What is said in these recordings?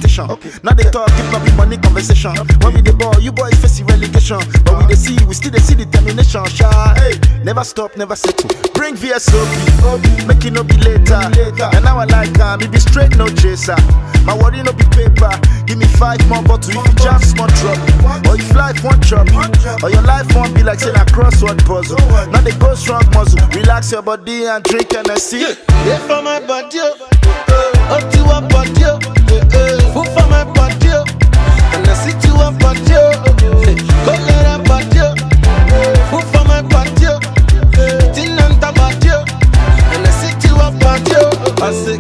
meditation. Now they talk, if not be money conversation. When we the ball, you boys facing relegation. But we we still see determination. Hey, never stop, never settle. Bring VSOP, make it no be later. And now I like me be straight, no chaser. My worry no be paper. Give me 5 more bottles if you jam small drop. Or if life won't chop you, or your life won't be like saying a crossword puzzle. Now they go strong muscle. Relax your body and drink Hennessy. Yeah, for my body, up to a body, food for my body, and I sit to a body, go let a body, food for my body, tin and tabati, and I sit to a body. I say,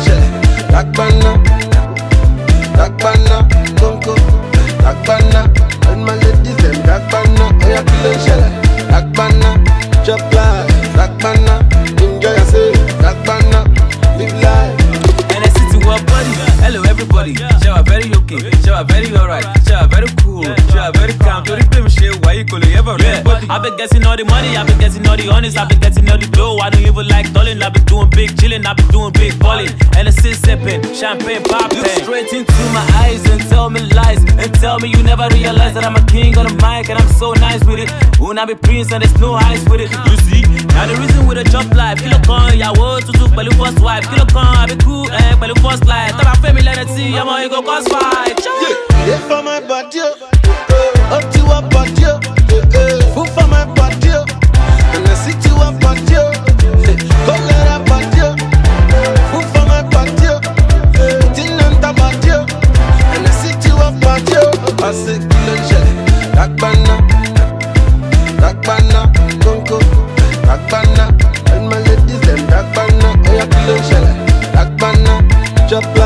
Dakbana, Congo, Dakbana, and my ladies them Dakbana, oh yeah, Dakbana, chop life, Dakbana, enjoy yourself, Dakbana, live life. And I sit to our buddy, hello everybody, show are very okay, show are very alright, show are very cool, show are very calm, don't even share why you call it ever I've been getting all the money, I've been getting all the honest, I've been getting all the dough, I don't even like dulling, I've been doing big chilling, I've been doing big balling, and it's still sipping, champagne popping. Look straight into my eyes and tell me lies, and tell me you never realize that I'm a king on the mic, and I'm so nice with it. When I be prince and there's no ice with it, you see. Now the reason with a jump life, kilo con, ya wo to belly first wife, kilo con, I be cool, belly first life. Tell my family let it see, I'm gonna go cause fight. Yeah, for my body, up to a body, food for my body, and I sit to a body, go let a body, food for my body, tin and tabati, and I sit to a body. I say, Dakbana, Congo, Dakbana, and my ladies them Dakbana, oh yeah, Dakbana, chop.